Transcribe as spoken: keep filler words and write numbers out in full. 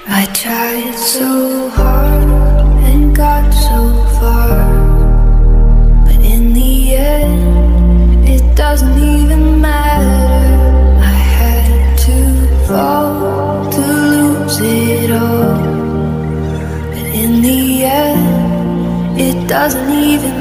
I tried so hard and got so far, but in the end, it doesn't even matter. I had to fall to lose it all, but in the end, it doesn't even